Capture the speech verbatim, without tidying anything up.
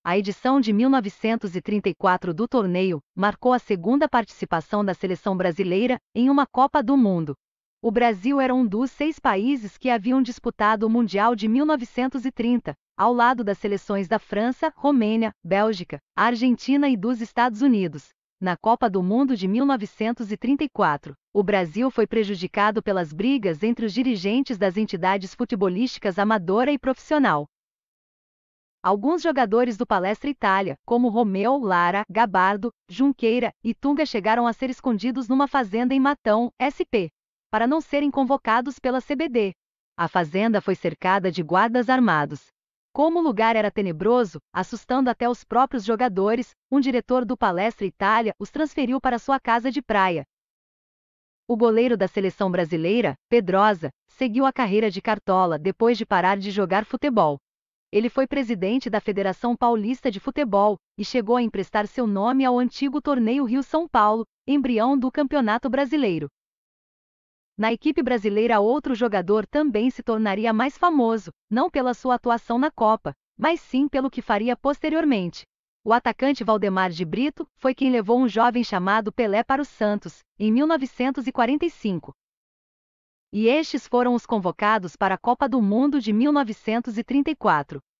A edição de mil novecentos e trinta e quatro do torneio marcou a segunda participação da seleção brasileira em uma Copa do Mundo. O Brasil era um dos seis países que haviam disputado o Mundial de mil novecentos e trinta, ao lado das seleções da França, Romênia, Bélgica, Argentina e dos Estados Unidos. Na Copa do Mundo de mil novecentos e trinta e quatro, o Brasil foi prejudicado pelas brigas entre os dirigentes das entidades futebolísticas amadora e profissional. Alguns jogadores do Palestra Itália, como Romeu, Lara, Gabardo, Junqueira e Tunga, chegaram a ser escondidos numa fazenda em Matão, S P, para não serem convocados pela C B D. A fazenda foi cercada de guardas armados. Como o lugar era tenebroso, assustando até os próprios jogadores, um diretor do Palestra Itália os transferiu para sua casa de praia. O goleiro da seleção brasileira, Pedrosa, seguiu a carreira de cartola depois de parar de jogar futebol. Ele foi presidente da Federação Paulista de Futebol e chegou a emprestar seu nome ao antigo torneio Rio-São Paulo, embrião do Campeonato Brasileiro. Na equipe brasileira, outro jogador também se tornaria mais famoso, não pela sua atuação na Copa, mas sim pelo que faria posteriormente. O atacante Valdemar de Brito foi quem levou um jovem chamado Pelé para o Santos, em mil novecentos e quarenta e cinco. E estes foram os convocados para a Copa do Mundo de mil novecentos e trinta e quatro.